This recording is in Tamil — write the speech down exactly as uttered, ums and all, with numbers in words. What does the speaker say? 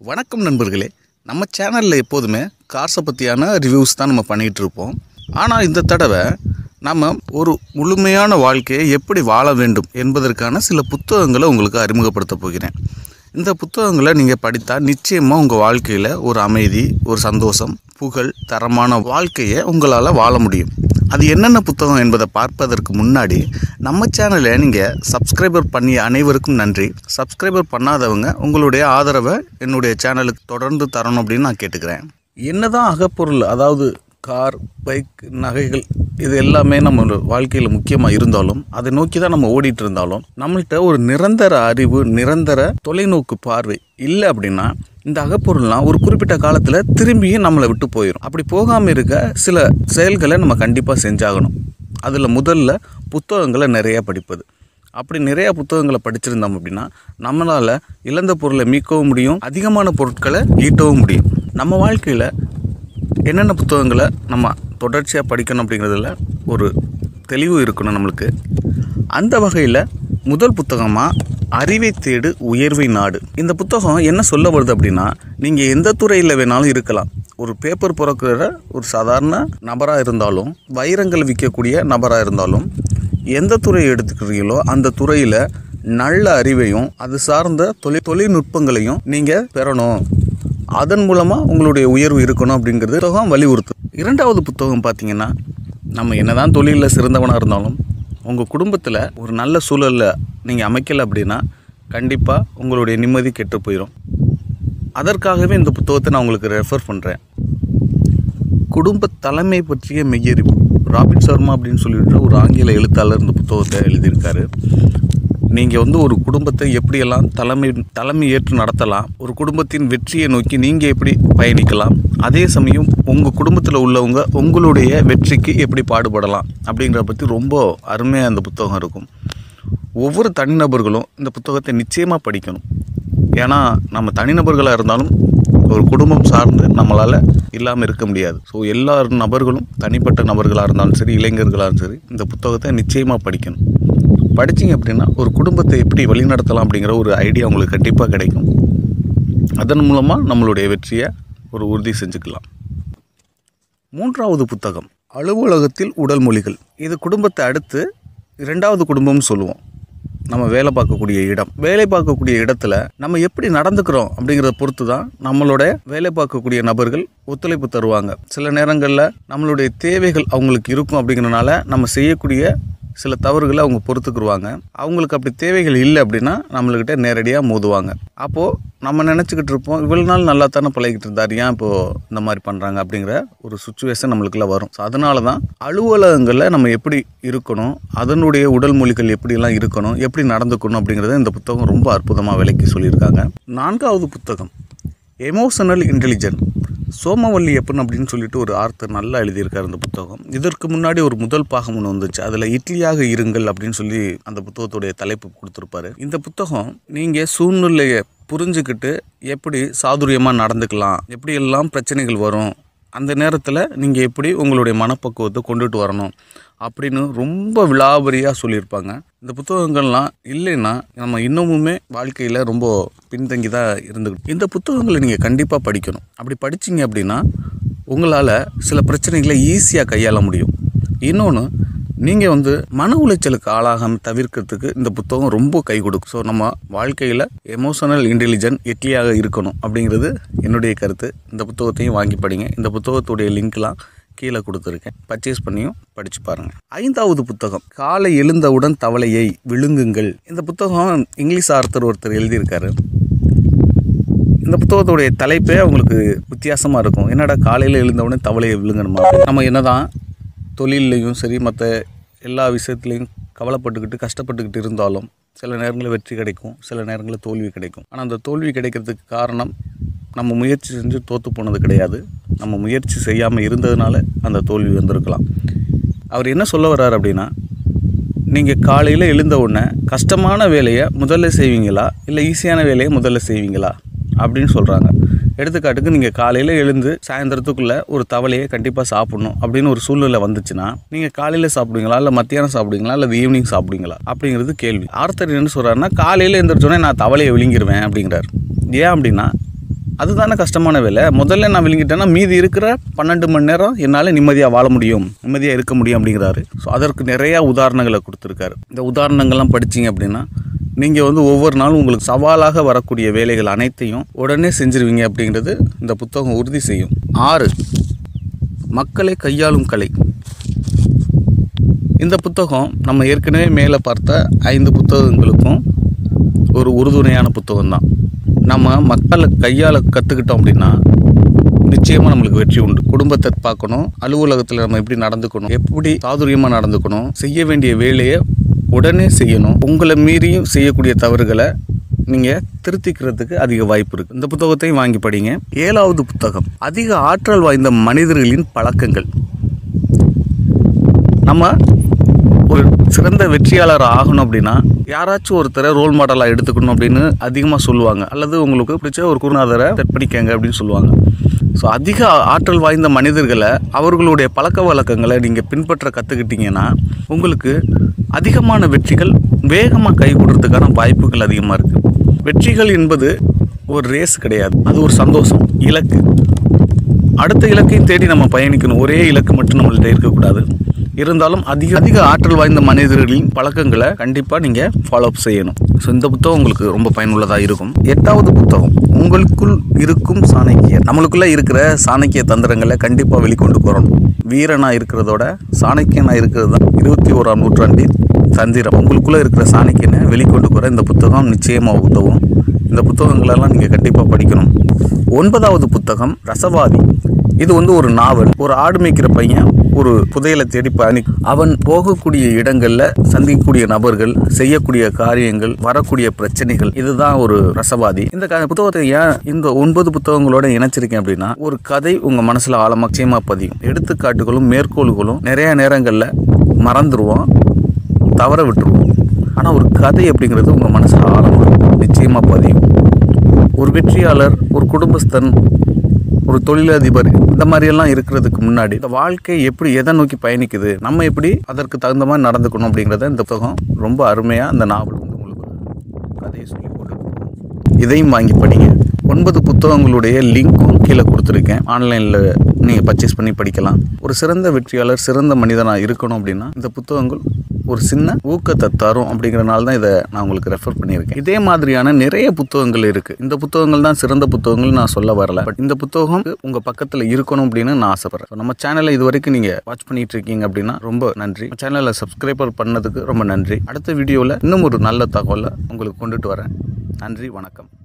வணக்கம் நண்பர்களே, நம்ம சேனலில் எப்போதுமே கார்ஸை பற்றியான ரிவ்யூஸ் தான் நம்ம பண்ணிகிட்டு இருப்போம். ஆனால் இந்த தடவை நம்ம ஒரு முழுமையான வாழ்க்கையை எப்படி வாழ வேண்டும் என்பதற்கான சில புத்தகங்களை உங்களுக்கு அறிமுகப்படுத்த போகிறேன். இந்த புத்தகங்களை நீங்கள் படித்தால் நிச்சயமாக உங்கள் வாழ்க்கையில் ஒரு அமைதி, ஒரு சந்தோஷம், புகழ், தரமான வாழ்க்கையை உங்களால் வாழ முடியும். அது என்னென்ன புத்தகம் என்பதை பார்ப்பதற்கு முன்னாடி நம்ம சேனலை நீங்கள் சப்ஸ்கிரைபர் பண்ணிய அனைவருக்கும் நன்றி. சப்ஸ்கிரைபர் பண்ணாதவங்க உங்களுடைய ஆதரவை என்னுடைய சேனலுக்கு தொடர்ந்து தரணும் அப்படின்னு நான் கேட்டுக்கிறேன். என்னதான் அகப்பொருள், அதாவது கார், பைக், நகைகள், இது எல்லாமே நம்ம வாழ்க்கையில் முக்கியமாக இருந்தாலும், அதை நோக்கி தான் நம்ம ஓடிட்டு இருந்தாலும், நம்மள்கிட்ட ஒரு நிரந்தர அறிவு, நிரந்தர தொலைநோக்கு பார்வை இல்லை அப்படின்னா இந்த அகப்பொருள்லாம் ஒரு குறிப்பிட்ட காலத்தில் திரும்பியும் நம்மளை விட்டு போயிடும். அப்படி போகாமல் இருக்க சில செயல்களை நம்ம கண்டிப்பாக செஞ்சாகணும். அதில் முதல்ல புத்தகங்களை நிறையா படிப்பது. அப்படி நிறையா புத்தகங்களை படிச்சிருந்தோம் அப்படின்னா நம்மளால் இழந்த பொருளை மீட்கவும் முடியும், அதிகமான பொருட்களை ஈட்டவும் முடியும். நம்ம வாழ்க்கையில் என்னென்ன புத்தகங்களை நம்ம தொடர்ச்சியாக படிக்கணும் அப்படிங்கிறதுல ஒரு தெளிவு இருக்கணும் நம்மளுக்கு. அந்த வகையில் முதல் புத்தகமாக அறிவை தேடு உயர்வை நாடு. இந்த புத்தகம் என்ன சொல்ல வருது அப்படின்னா, நீங்கள் எந்த துறையில் வேணாலும் இருக்கலாம். ஒரு பேப்பர் பிறக்கிற ஒரு சாதாரண நபராக இருந்தாலும், வைரங்கள் விற்கக்கூடிய நபராக இருந்தாலும், எந்த துறையை எடுத்துக்கிறீங்களோ அந்த துறையில் நல்ல அறிவையும் அது சார்ந்த தொழில் தொழில்நுட்பங்களையும் நீங்கள் பெறணும். அதன் மூலமாக உங்களுடைய உயர்வு இருக்கணும் அப்படிங்கிறது புத்தகம் வலியுறுத்து. இரண்டாவது புத்தகம் பார்த்திங்கன்னா, நம்ம என்ன தான் தொழிலில் சிறந்தவனாக இருந்தாலும் உங்கள் குடும்பத்தில் ஒரு நல்ல சூழலில் நீங்கள் அமைக்கலை அப்படின்னா கண்டிப்பாக உங்களுடைய நிம்மதி கெட்டு போயிடும். அதற்காகவே இந்த புத்தகத்தை நான் உங்களுக்கு ரெஃபர் பண்ணுறேன். குடும்ப தலைமை பற்றிய மெய்யறிவு, ராபின் சர்மா அப்படின்னு சொல்லிட்டு ஒரு ஆங்கில எழுத்தாளர் இந்த புத்தகத்தை எழுதியிருக்காரு. நீங்கள் வந்து ஒரு குடும்பத்தை எப்படியெல்லாம் தலைமை தலைமை ஏற்று நடத்தலாம், ஒரு குடும்பத்தின் வெற்றியை நோக்கி நீங்கள் எப்படி பயணிக்கலாம், அதே சமயம் உங்கள் குடும்பத்தில் உள்ளவங்க உங்களுடைய வெற்றிக்கு எப்படி பாடுபடலாம் அப்படிங்கிறத பற்றி ரொம்ப அருமையாக அந்த புத்தகம் இருக்கும். ஒவ்வொரு தனிநபர்களும் இந்த புத்தகத்தை நிச்சயமாக படிக்கணும். ஏன்னா நம்ம தனிநபர்களாக இருந்தாலும் ஒரு குடும்பம் சார்ந்து நம்மளால் இல்லாமல் இருக்க முடியாது. ஸோ எல்லா நபர்களும், தனிப்பட்ட நபர்களாக இருந்தாலும் சரி, இளைஞர்களாக இருந்தாலும் சரி, இந்த புத்தகத்தை நிச்சயமாக படிக்கணும். படிச்சிங்க அப்படின்னா ஒரு குடும்பத்தை எப்படி வழிநடத்தலாம் அப்படிங்கிற ஒரு ஐடியா உங்களுக்கு கண்டிப்பாக கிடைக்கும். அதன் மூலமாக நம்மளுடைய வெற்றியை ஒரு உறுதி செஞ்சுக்கலாம். மூன்றாவது புத்தகம் அலுவலகத்தில் உடல் மொழிகள். இது குடும்பத்தை அடுத்து இரண்டாவது குடும்பம்னு சொல்லுவோம். நம்ம வேலை பார்க்கக்கூடிய இடம், வேலை பார்க்கக்கூடிய இடத்துல நம்ம எப்படி நடந்துக்கிறோம் அப்படிங்கிறத பொறுத்து தான் நம்மளோட வேலை பார்க்கக்கூடிய நபர்கள் ஒத்துழைப்பு தருவாங்க. சில நேரங்களில் நம்மளுடைய தேவைகள் அவங்களுக்கு இருக்கும் அப்படிங்கிறனால நம்ம செய்யக்கூடிய சில தவறுகளை அவங்க பொறுத்துக்குருவாங்க. அவங்களுக்கு அப்படி தேவைகள் இல்லை அப்படின்னா நம்மள்கிட்ட நேரடியாக மோதுவாங்க. அப்போது நம்ம நினச்சிக்கிட்டு இருப்போம், இவ்வளோ நாள் நல்லா தானே பழகிட்டு இருந்தார், ஏன் இப்போது இந்த மாதிரி பண்ணுறாங்க அப்படிங்கிற ஒரு சுச்சுவேஷன் நம்மளுக்குள்ள வரும். ஸோ அதனால தான் அலுவலகங்களில் நம்ம எப்படி இருக்கணும், அதனுடைய உடல் மொழிகள் எப்படிலாம் இருக்கணும், எப்படி நடந்துக்கணும் அப்படிங்கிறத இந்த புத்தகம் ரொம்ப அற்புதமாக விளக்கி சொல்லியிருக்காங்க. நான்காவது புத்தகம் எமோஷனல் இன்டெலிஜென்ட். சோமவல்லியப்பன் அப்படின்னு சொல்லிட்டு ஒரு ஆர்த்தர் நல்லா எழுதியிருக்கார் இந்த புத்தகம். இதற்கு முன்னாடி ஒரு முதல் பாகம் ஒன்று வந்துச்சு, அதில் இட்லியாக இருங்கள் அப்படின்னு சொல்லி அந்த புத்தகத்துடைய தலைப்பு கொடுத்துருப்பாரு. இந்த புத்தகம் நீங்கள் சூழ்நிலையை புரிஞ்சுக்கிட்டு எப்படி சாதுரியமாக நடந்துக்கலாம், எப்படி எல்லாம் பிரச்சனைகள் வரும், அந்த நேரத்தில் நீங்கள் எப்படி உங்களுடைய மனப்பக்குவத்தை கொண்டுட்டு வரணும் அப்படின்னு ரொம்ப விலாவரியாக சொல்லியிருப்பாங்க. இந்த புத்தகங்கள்லாம் இல்லைன்னா நம்ம இன்னமுமே வாழ்க்கையில் ரொம்ப பின்தங்கி தான் இருந்துக்கிட்டு. இந்த புத்தகங்களை நீங்கள் கண்டிப்பாக படிக்கணும். அப்படி படிச்சிங்க அப்படின்னா உங்களால் சில பிரச்சனைகளை ஈஸியாக கையாள முடியும். இன்னொன்று, நீங்கள் வந்து மன உளைச்சலுக்கு ஆளாகாமல் தவிர்க்கிறதுக்கு இந்த புத்தகம் ரொம்ப கை கொடுக்கும். ஸோ நம்ம வாழ்க்கையில் எமோஷனல் இன்டெலிஜென்ட் எட்டியாக இருக்கணும் அப்படிங்கிறது என்னுடைய கருத்து. இந்த புத்தகத்தையும் வாங்கி படிங்க. இந்த புத்தகத்துடைய லிங்க்லாம் கீழே கொடுத்துருக்கேன், பர்ச்சேஸ் பண்ணியும் படித்து பாருங்கள். ஐந்தாவது புத்தகம் காலை எழுந்தவுடன் தவளையை விழுங்குங்கள். இந்த புத்தகம் இங்கிலீஷ் ஆர்த்தர் ஒருத்தர் எழுதியிருக்காரு. இந்த புத்தகத்துடைய தலைப்பே அவங்களுக்கு வித்தியாசமாக இருக்கும். என்னடா காலையில் எழுந்தவுடனே தவளையை விழுங்கணுமா? நம்ம என்ன தான் தொழிலையும் சரி மற்ற எல்லா விஷயத்துலையும் கவலைப்பட்டுக்கிட்டு கஷ்டப்பட்டுக்கிட்டு இருந்தாலும் சில நேரங்களில் வெற்றி கிடைக்கும், சில நேரங்களில் தோல்வி கிடைக்கும். ஆனால் அந்த தோல்வி கிடைக்கிறதுக்கு காரணம் நம்ம முயற்சி செஞ்சு தோற்று போனது கிடையாது, நம்ம முயற்சி செய்யாமல் இருந்ததுனால அந்த தோல்வி வந்திருக்கலாம். அவர் என்ன சொல்ல வர்றார் அப்படின்னா, நீங்கள் காலையில் எழுந்த உடனே கஷ்டமான வேலையை முதல்ல செய்வீங்களா இல்லை ஈஸியான வேலையை முதல்ல செய்வீங்களா அப்படின்னு சொல்கிறாங்க. எடுத்துக்காட்டுக்கு நீங்கள் காலையில் எழுந்து சாயந்தரத்துக்குள்ளே ஒரு தவளையை கண்டிப்பாக சாப்பிடணும் அப்படின்னு ஒரு சூழ்நிலை வந்துச்சுன்னா நீங்கள் காலையில் சாப்பிடுவீங்களா இல்லை மத்தியானம் சாப்பிடுவீங்களா இல்லை ஈவினிங் சாப்பிடுவீங்களா அப்படிங்கிறது கேள்வி. ஆர்த்தர் என்ன சொல்கிறாருன்னா, காலையில் எழுந்திரிச்சோன்னே நான் தவளையை விழுங்கிடுவேன் அப்படிங்கிறார். ஏன் அப்படின்னா அதுதானே கஷ்டமான வேலை. முதல்ல நான் விழுங்கிட்டேன்னா மீதி இருக்கிற பன்னெண்டு மணி நேரம் என்னால் நிம்மதியாக வாழ முடியும், நிம்மதியாக இருக்க முடியும் அப்படிங்கிறாரு. ஸோ அதற்கு நிறையா உதாரணங்களை கொடுத்துருக்காரு. இந்த உதாரணங்கள்லாம் படிச்சிங்க அப்படின்னா நீங்கள் வந்து ஒவ்வொரு நாளும் உங்களுக்கு சவாலாக வரக்கூடிய வேலைகள் அனைத்தையும் உடனே செஞ்சுருவீங்க அப்படிங்கிறது இந்த புத்தகம் உறுதி செய்யும். ஆறு, மக்களை கையாளும் கலை. இந்த புத்தகம் நம்ம ஏற்கனவே மேலே பார்த்த ஐந்து புத்தகங்களுக்கும் ஒரு உறுதுணையான புத்தகம் தான். நம்ம மக்களை கையாள கற்றுக்கிட்டோம் அப்படின்னா நிச்சயமாக நம்மளுக்கு வெற்றி உண்டு. குடும்பத்தை பார்க்கணும், அலுவலகத்தில் நம்ம எப்படி நடந்துக்கணும், எப்படி சாதுரியமாக நடந்துக்கணும், செய்ய வேண்டிய வேலையை உடனே செய்யணும், உங்களை மீறியும் செய்யக்கூடிய தவறுகளை நீங்கள் திருத்திக்கிறதுக்கு அதிக வாய்ப்பு இருக்குது. இந்த புத்தகத்தையும் வாங்கி படிங்க. ஏழாவது புத்தகம், அதிக ஆற்றல் வாய்ந்த மனிதர்களின் பழக்கங்கள். நம்ம ஒரு சிறந்த வெற்றியாளர் ஆகணும் அப்படின்னா யாராச்சும் ஒருத்தரை ரோல் மாடலாக எடுத்துக்கணும் அப்படின்னு அதிகமாக சொல்லுவாங்க, அல்லது உங்களுக்கு பிடிச்ச ஒரு குருநாதரை செட் பண்ணிக்கங்க அப்படின்னு சொல்லுவாங்க. ஸோ அதிக ஆற்றல் வாய்ந்த மனிதர்களை, அவர்களுடைய பழக்க வழக்கங்களை நீங்கள் பின்பற்ற கற்றுக்கிட்டீங்கன்னா உங்களுக்கு அதிகமான வெற்றிகள் வேகமாக கை கொடுறதுக்கான வாய்ப்புகள் அதிகமாக இருக்குது. வெற்றிகள் என்பது ஒரு ரேஸ் கிடையாது, அது ஒரு சந்தோஷம், இலக்கு. அடுத்த இலக்கையும் தேடி நம்ம பயணிக்கணும். ஒரே இலக்கு மட்டும் நம்மள்கிட்ட இருக்கக்கூடாது. இருந்தாலும் அதிக அதிக ஆற்றல் வாய்ந்த மனிதர்களின் பழக்கங்களை கண்டிப்பாக நீங்கள் ஃபாலோ அப் செய்யணும். ஸோ இந்த புத்தகம் உங்களுக்கு ரொம்ப பயனுள்ளதாக இருக்கும். எட்டாவது புத்தகம், உங்களுக்குள் இருக்கும் சாணக்கியர். நம்மளுக்குள்ளே இருக்கிற சாணக்கிய தந்திரங்களை கண்டிப்பாக வெளிக்கொண்டு போகிறோம். வீரனாக இருக்கிறதோட சாணக்கியனாக இருக்கிறது தான் இருபத்தி ஓராம் நூற்றாண்டின் தந்திரம். உங்களுக்குள்ளே இருக்கிற சாணக்கியனை வெளிக்கொண்டு போகிற இந்த புத்தகம் நிச்சயமாக உதவும். இந்த புத்தகங்களெல்லாம் நீங்கள் கண்டிப்பாக படிக்கணும். ஒன்பதாவது புத்தகம், ரசவாதி. இது வந்து ஒரு நாவல். ஒரு ஆடு மேய்க்கிற பையன் ஒரு புதையலை தேடி பயணி அவன் போகக்கூடிய இடங்களில் சந்திக்கக்கூடிய நபர்கள், செய்யக்கூடிய காரியங்கள், வரக்கூடிய பிரச்சனைகள், இதுதான் ஒரு ரசவாதி. இந்த புத்தகத்தை ஏன் இந்த ஒன்பது புத்தகங்களோட இணைச்சிருக்கேன் அப்படின்னா, ஒரு கதை உங்கள் மனசில் ஆழமாக நிச்சயமாக பதியும். எடுத்துக்காட்டுகளும் மேற்கோள்களும் நிறைய நேரங்களில் மறந்துடுவோம், தவற விட்டுருவோம். ஆனால் ஒரு கதை அப்படிங்கிறது உங்கள் மனசில் ஆழமாக நிச்சயமாக பதியும். ஒரு வெற்றியாளர், ஒரு குடும்பஸ்தன், ஒரு தொழிலதிபர், இந்த மாதிரியெல்லாம் இருக்கிறதுக்கு முன்னாடி இந்த வாழ்க்கை எப்படி எதை நோக்கி பயணிக்குது, நம்ம எப்படி அதற்கு தகுந்த மாதிரி நடந்துக்கணும் அப்படிங்கிறத இந்த புத்தகம் ரொம்ப அருமையாக அந்த நாவல் வந்து உங்களுக்கு கதையை சொல்லி போட்டு இதையும் வாங்கி படிங்க. ஒன்பது புத்தகங்களுடைய லிங்க்கும் கீழே கொடுத்துருக்கேன். ஆன்லைனில் நீங்கள் பர்ச்சேஸ் பண்ணி படிக்கலாம். ஒரு சிறந்த வெற்றியாளர், சிறந்த மனிதனாக இருக்கணும் அப்படின்னா இந்த புத்தகங்கள் ஒரு சின்ன ஊக்கத்தை தரும். அப்படிங்கிறனால தான் இதை நான் உங்களுக்கு ரெஃபர் பண்ணியிருக்கேன். இதே மாதிரியான நிறைய புத்தகங்கள் இருக்குது. இந்த புத்தகங்கள் தான் சிறந்த புத்தகங்கள் நான் சொல்ல வரல. பட் இந்த புத்தகம் உங்கள் பக்கத்தில் இருக்கணும் அப்படின்னு நான் ஆசைப்பட்றேன். நம்ம சேனலை இது வரைக்கும் நீங்கள் வாட்ச் பண்ணிட்டு இருக்கீங்க அப்படின்னா ரொம்ப நன்றி. சேனலை சப்ஸ்கிரைபர் பண்ணதுக்கு ரொம்ப நன்றி. அடுத்த வீடியோவில் இன்னும் ஒரு நல்ல தகவலை உங்களுக்கு கொண்டுட்டு வரேன். நன்றி, வணக்கம்.